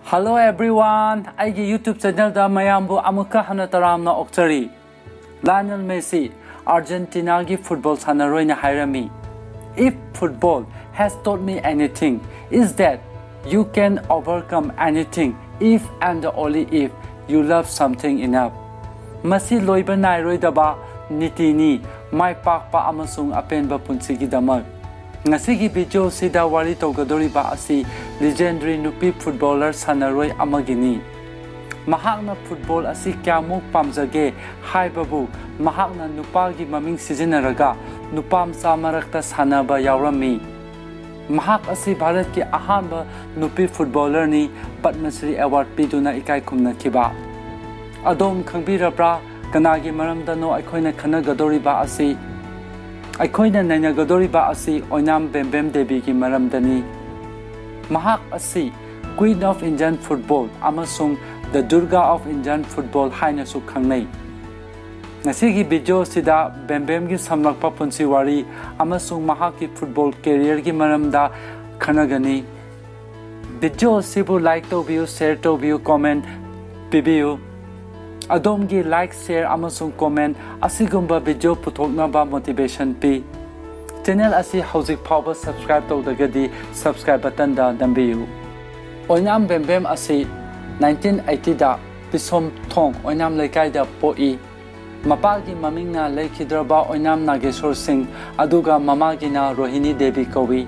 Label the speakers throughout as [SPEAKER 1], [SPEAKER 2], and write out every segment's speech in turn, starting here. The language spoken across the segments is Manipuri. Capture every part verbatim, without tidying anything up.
[SPEAKER 1] Hello everyone, aigi YouTube channel da mayambu amuka hana taramna okchari. Lionel Messi, Argentina gi football sanaroi na hairami. If football has taught me anything, is that you can overcome anything if and only if you love something enough. Masi loiba nairoi daba nitini mai pakpa amasung apenba punsigi damak. Ngasigi video sida wari togadori ba asi legendary nupi footballer sanaroi amagini. Mahakna football asi kyamuk pamjage haibabu mahakna nupagi maming sizinaraga nupam samarakta sanaba yaurami. Mahak asi Bharat ki ahanba nupi footballer ni Padma Shri award piduna ikai kumna kiba. Adom khangbirabra kanagi maramda no aikhoina khanagadori ba asi Aikoina nainagadori ba asi Oinam Bembem Devi ki maramdani. Mahak asi Queen of Indian Football amasung the Durga of Indian Football haina su khangnai. Ngasigi video sida Bembem gi samlakpa punsi wari amasung mahak ki football career gi maramda khanagani. Video sibu like to view, share to view, comment pibiu. Adomgi like, share, amasung comment asigumba video puthokna ba motivation pi. Channel asi hauzik phawba subscribe to dagadi subscribe button da dambiu. Oinam Bembem asi nineteen eighty da Pisom Thong Oinam Laikai da poi. Mapagi mamingna laikhidraba Oinam Nageshwar Singh aduga mamagi na Rohini Devi kawi.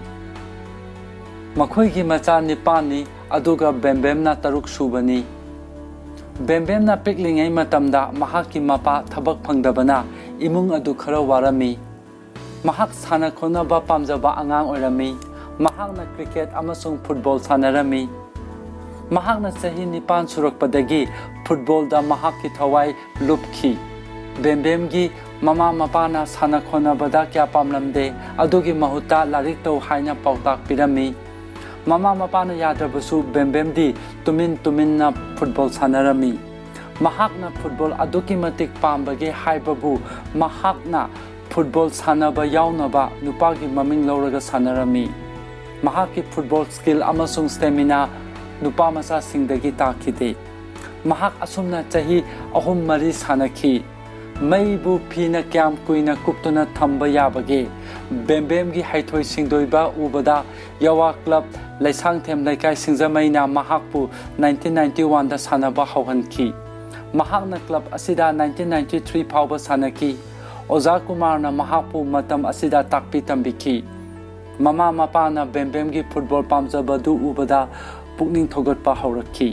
[SPEAKER 1] Makhoi gi macha nipani aduga Bembem na taruk subani. Bembem na piklingai matamda mahaki mapa thabak phangdabana imung adu khara warami. Mahak sana khona ba pamjaba angang oirami. Mahak na cricket amasung football sanarami. Mahak na sahi nipan surakpadagi football da mahak ki thawai lupki. Bembem gi mama mapa na sana khona bada kya pamlamde adugi mahuta larik to haina pautak pirami. Mama mapana yadrabasu Bembem di tumin tumin na football sanarami. Mahak na football aduki matik pambage haibabu mahak na football sanaba yaunaba nupagi maming lauraga sanarami. Mahak ki football skill amasung stamina nupa masa singdagi takide. Mahak asumna chahi ahum mari sanaki. Maibu pina kyam kuina kuptuna thamba yabage. Bembem gi haithoi singdoiba ubada Yawa Club Laisang Them Laikai Singzamaina Mahakpu nineteen ninety-one da sanaba hauhanki. Mahakna club asida nineteen ninety-three phawba sanaki. Oza Kumar na Mahakpu matam asida takpi tambiki. Mama mapa na Bembem gi football pamjabadu ubada pukning thogatpa haurakki.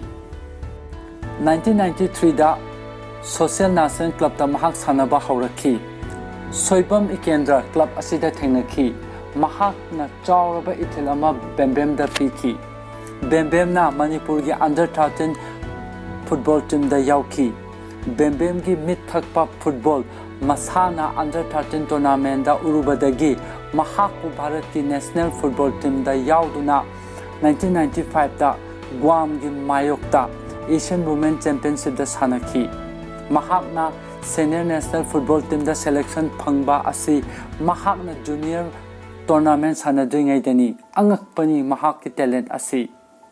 [SPEAKER 1] nineteen ninety-three da Social Nation Club da Mahak sanaba haurakki. Soibam Ikendra Club asida thengnaki. Mahak na chauraba ithil ama Bembem da piki. Bembem na Manipur gi under thirteen football team da yauki. Bembem gi mit thakpa football masana under thirteen tournament da urubadagi Mahak pu Bharat ki national football team da yauduna nineteen ninety-five da Guam gi Mayok da Asian Women Championship da sanaki. Mahak na senior national football team da selection phangba asi Mahak na junior tournament sanadui ngai dani angakpani mahak ki talent asi.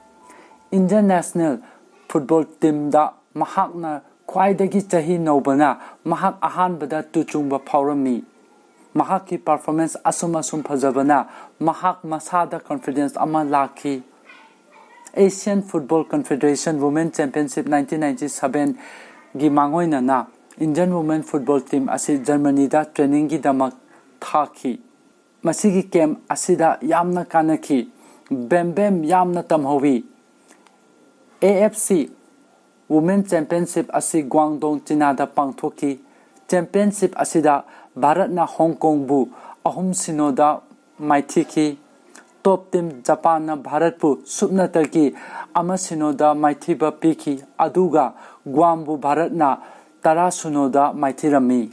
[SPEAKER 1] Indian national football team da mahak na khwaidagi chahi nobana mahak ahan bada tuchungba phawrami. Mahak ki performance asum asum phajabana mahak masada confidence ama lakhi. Asian Football Confederation Women Championship nineteen ninety-seven gi mangoina na Indian women football team asi Germany da training gi damak thaki. Masigi camp asida yamna kanaki. Bembem yamna tamhowi. A F C Women Championship asi Guangdong China da pangthoki. Championship asida Bharat na Hong Kong bu ahum sinoda maithiki. Top team Japan na Bharat pu supnataki ama sinoda maithiba piki. Aduga Guam bu Bharat na tara sunoda maithirami.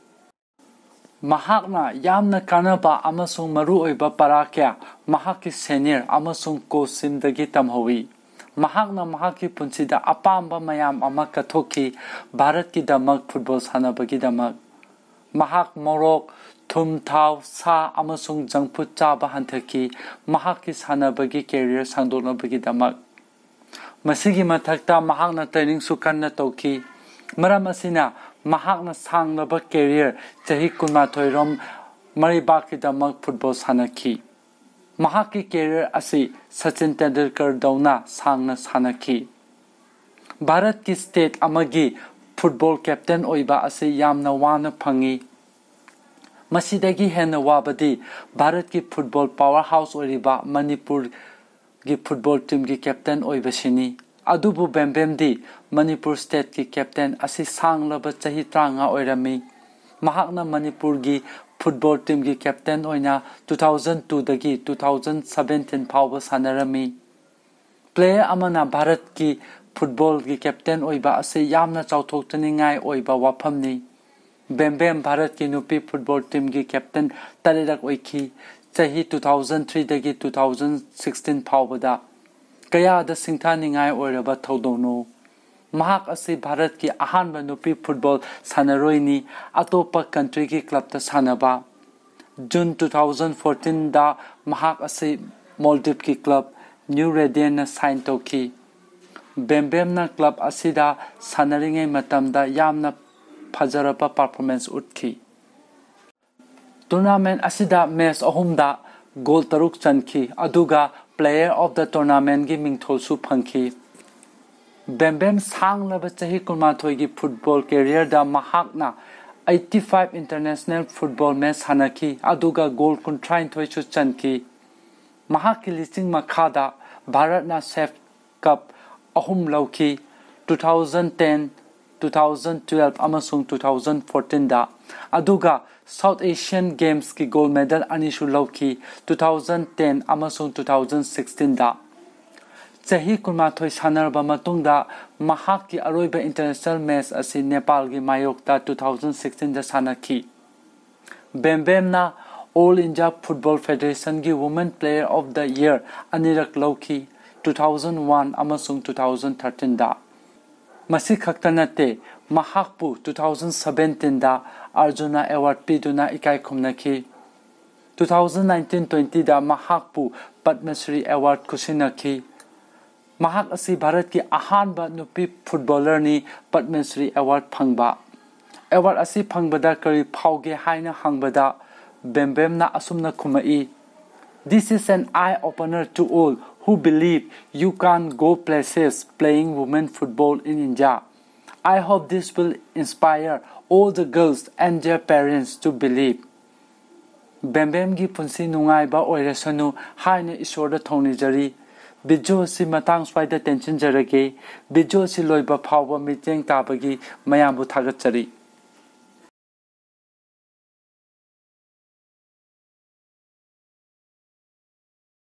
[SPEAKER 1] Mahakna yamna kanaba amasung maru oiba parakya mahaki senior amasung ko simdagi tamhawi. Mahakna mahaki punsida apamba mayam ama kathoki Bharat ki damak football sanabagi damak. Mahak morok thum thau sa amasung jangput chaba hanthaki mahaki sanabagi career sangdoknabagi damak. Masigi mathakta mahakna training su kanna tauki. Maram asina mahakna sanglaba career chahi kunmathoi rom maribakidamag football sanaki. Mahaki career asi Sachin Tendulkar dauna sangna sanaki. Bharat ki state amagi football captain oiba asi yamna wana phangi. Masidagi hena wabadi Bharat ki football powerhouse oiriba Manipur gi football team ki captain oiba sini. Adubu Bembem di Manipur state ki captain asi sanglaba chahi tranga oirami. Mahakna Manipur gi football team ki captain oina two thousand two dagi two thousand seventeen phawba sanarami. Player amana Bharat ki football ki captain oiba asi yamna chawthokchani ngai oiba waphamni. Bembem Bharat ki nupi football team ki captain talirak oiki chahi two thousand three dagi two thousand sixteen phawbada kaya da singthani ngai oiraba thodono. Mahak asi Bharat ki ahanba nupi football sanaroini atopa country ki club ta sanaba. June two thousand fourteen da Mahak asi Maldives ki club New Radiant na sign toki. Bembem na club asida sanaringai matamda yamna phajaraba performance utki. Tournament asida match ahumda goal taruk chanki aduga player of the tournament gi mingthol su phangki. Bembem sanglaba chahi kunmathoi gi football career da mahakna eighty-five international football match hanaki aduga goal kuntrain thoi chu chanki. Mahak ki listing makhada Bharat na S A F Cup ahum lauki two thousand ten, two thousand twelve amasung two thousand fourteen da aduga South Asian Games ki gold medal anishu lauki two thousand ten amasung two thousand sixteen da. Chahi kunmathoi sanarba matungda mahak ki aroiba international match asi Nepal gi mayokta two thousand sixteen da sanaki. Bembem na All India Football Federation gi Women Player of the Year anirak lauki two thousand one amasung two thousand thirteen da. Masi khakta nate mahakpu two thousand seventeen da Arjuna Award piduna ikai khumnaki. two thousand nineteen twenty da mahakpu Padma Shri Award kusinaki. Mahak asi Bharat ki ahanba nupi footballer ni Padma Shri Award phangba. Award asi phangbada kari phauge haina hangbada Bembem na asumna khumai. This is an eye-opener to all who believe you can go places playing women football in India. I hope this will inspire all the girls and their parents to believe. Bembem gi punsi nungai ba oirasanu haina isorda thonijari. Video si matang swaida tension jarage. Video si loiba phawba miteng tabagi mayambu thagatchari.